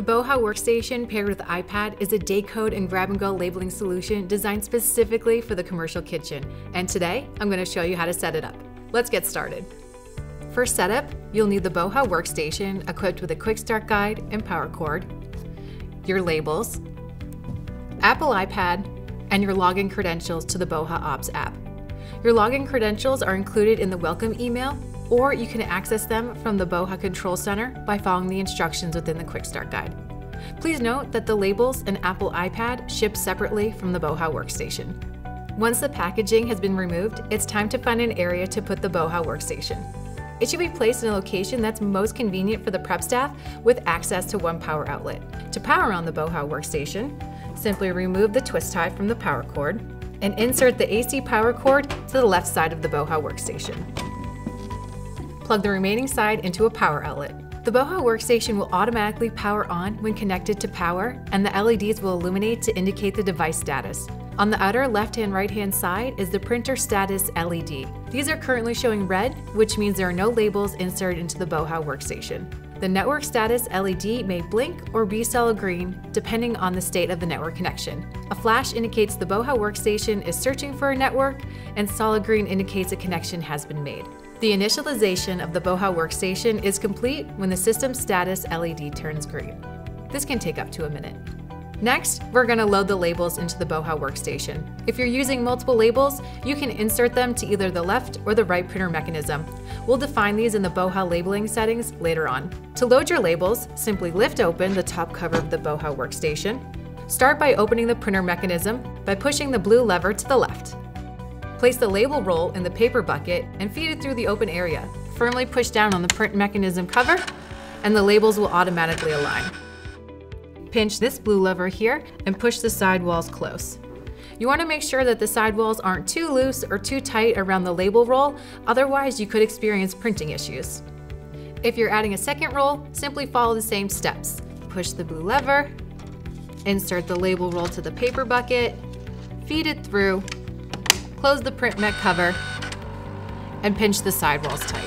The BOHA workstation paired with the iPad is a day-code and grab-and-go labeling solution designed specifically for the commercial kitchen. And today, I'm going to show you how to set it up. Let's get started. For setup, you'll need the BOHA workstation equipped with a quick start guide and power cord, your labels, Apple iPad, and your login credentials to the BOHA Ops app. Your login credentials are included in the welcome email, or you can access them from the BOHA Control Center by following the instructions within the Quick Start Guide. Please note that the labels and Apple iPad ship separately from the BOHA workstation. Once the packaging has been removed, it's time to find an area to put the BOHA workstation. It should be placed in a location that's most convenient for the prep staff with access to one power outlet. To power on the BOHA workstation, simply remove the twist tie from the power cord and insert the AC power cord to the left side of the BOHA workstation. Plug the remaining side into a power outlet. The BOHA workstation will automatically power on when connected to power, and the LEDs will illuminate to indicate the device status. On the outer left and right hand side is the printer status LED. These are currently showing red, which means there are no labels inserted into the BOHA workstation. The network status LED may blink or be solid green depending on the state of the network connection. A flash indicates the BOHA workstation is searching for a network, and solid green indicates a connection has been made. The initialization of the BOHA workstation is complete when the system status LED turns green. This can take up to a minute. Next, we're going to load the labels into the BOHA workstation. If you're using multiple labels, you can insert them to either the left or the right printer mechanism. We'll define these in the BOHA labeling settings later on. To load your labels, simply lift open the top cover of the BOHA workstation. Start by opening the printer mechanism by pushing the blue lever to the left. Place the label roll in the paper bucket and feed it through the open area. Firmly push down on the print mechanism cover, and the labels will automatically align. Pinch this blue lever here and push the sidewalls close. You want to make sure that the sidewalls aren't too loose or too tight around the label roll, otherwise you could experience printing issues. If you're adding a second roll, simply follow the same steps. Push the blue lever, insert the label roll to the paper bucket, feed it through, close the print mech cover, and pinch the sidewalls tight.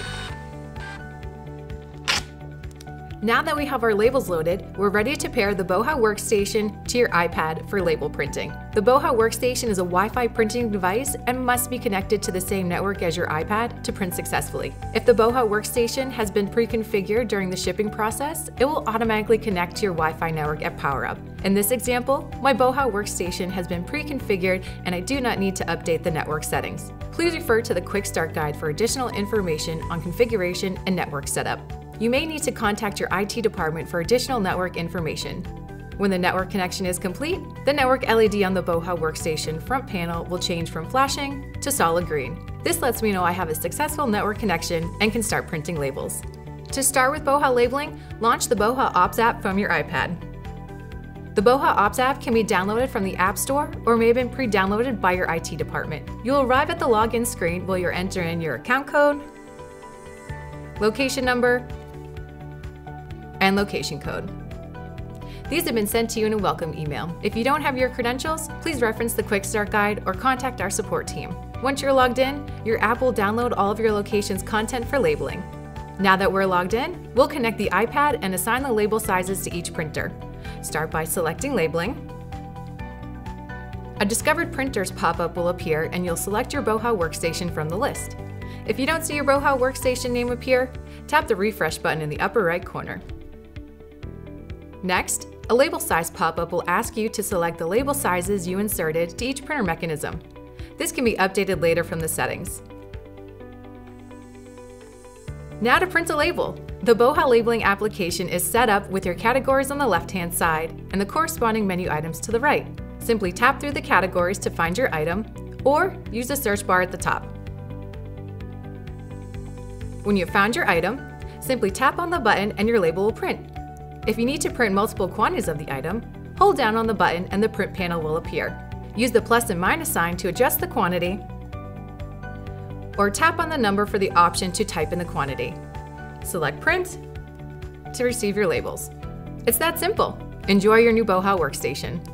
Now that we have our labels loaded, we're ready to pair the BOHA workstation to your iPad for label printing. The BOHA workstation is a Wi-Fi printing device and must be connected to the same network as your iPad to print successfully. If the BOHA workstation has been pre-configured during the shipping process, it will automatically connect to your Wi-Fi network at PowerUp. In this example, my BOHA workstation has been pre-configured and I do not need to update the network settings. Please refer to the Quick Start Guide for additional information on configuration and network setup. You may need to contact your IT department for additional network information. When the network connection is complete, the network LED on the BOHA workstation front panel will change from flashing to solid green. This lets me know I have a successful network connection and can start printing labels. To start with BOHA labeling, launch the BOHA Ops app from your iPad. The BOHA Ops app can be downloaded from the App Store or may have been pre-downloaded by your IT department. You'll arrive at the login screen where you'll enter in your account code, location number, and location code. These have been sent to you in a welcome email. If you don't have your credentials, please reference the Quick Start Guide or contact our support team. Once you're logged in, your app will download all of your location's content for labeling. Now that we're logged in, we'll connect the iPad and assign the label sizes to each printer. Start by selecting labeling. A Discovered Printers pop-up will appear and you'll select your BOHA workstation from the list. If you don't see your BOHA workstation name appear, tap the refresh button in the upper right corner. Next, a label size pop-up will ask you to select the label sizes you inserted to each printer mechanism. This can be updated later from the settings. Now to print a label. The BOHA labeling application is set up with your categories on the left-hand side and the corresponding menu items to the right. Simply tap through the categories to find your item, or use the search bar at the top. When you've found your item, simply tap on the button and your label will print. If you need to print multiple quantities of the item, hold down on the button and the print panel will appear. Use the plus and minus sign to adjust the quantity, or tap on the number for the option to type in the quantity. Select Print to receive your labels. It's that simple. Enjoy your new BOHA workstation.